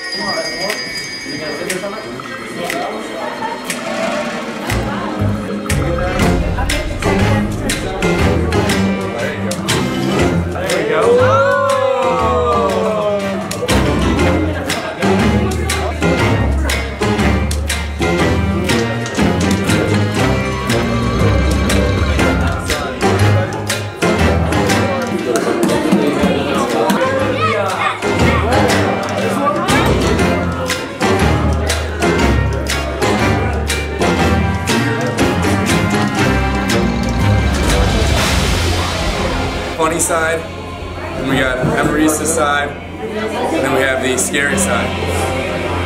Funny side, and we got Emery's side, and then we have the scary side.